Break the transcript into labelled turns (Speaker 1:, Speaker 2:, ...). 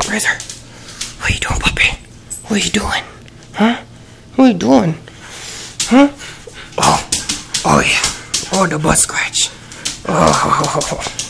Speaker 1: Razor, what are you doing, puppy? What are you doing? Huh? What are you doing? Huh? Oh yeah. Oh, the butt scratch. Oh.